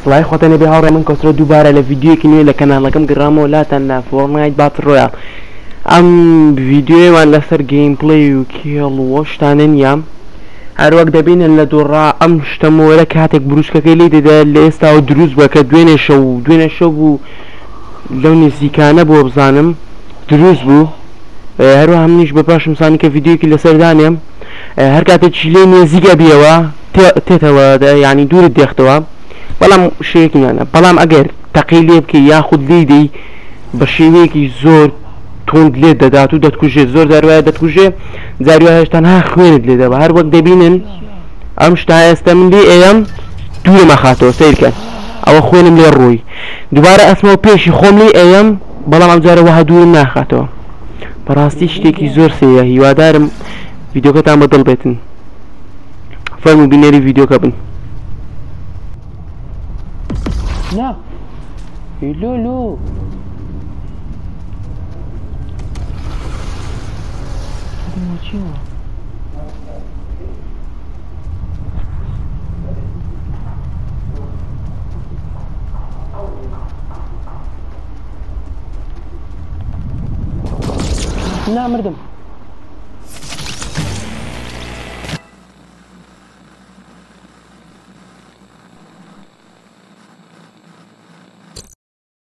سڵای خۆتەنە بێ هاوڕێ من کەسرە دووبارە لە ڤیددیوەکی نوێ لە کەناڵەکەم گەڕامەوە لاتان لە فۆرنایت باتڵ ڕۆیال. ئەم ڤیددیۆیمان لەسەر گەیم پڵێی و کێڵوە شتانە نییە، هەروەک دەبینن لە دووڕا ئەم شتەمەوەرە کاتێک بروسکەکەی لی دەدا لە ئێستاوە دروست بووە کە دوێنێ شەو بوو لەو نزیکانە بۆ بزانم دروست بوو. هەروە منیش بە پاشم سانی کە ڤیددیۆکی لەسەردانێم هەر کاتێکی لێ نێزیگە بێەوە تێتەوە ینی دوورت دێختەوە، بەڵام شەیەکی نانە، بەڵام ئەگەر تەقی لێ بکەی یاخود لیدەی بە شێوەیەکی زۆر تۆند لێت دەدات و دەتکوژێت، زۆر جاروایە دەتکوژێ، جاروایە هێشتا ها خوێنت لێ دەبە. هەر وەک دەبینن ئەم شتا ئێستا من لێ ئێم دوورم ئەخاتەوە سیرکەن، ئەوە خوێنم لێ ڕووی، دووبارە ئەسمەوە پێشی خۆم لێ ئێم، بەڵام ئەم جارە وەها دوورم ناخاتەوە. بەڕاستی شتێکی زۆر سەیە، هیوادارم ڤیددیۆکەتان بەدڵ بێتن. فەرموو بینێری ڤیددیۆکە بن. لا لولو لا مردم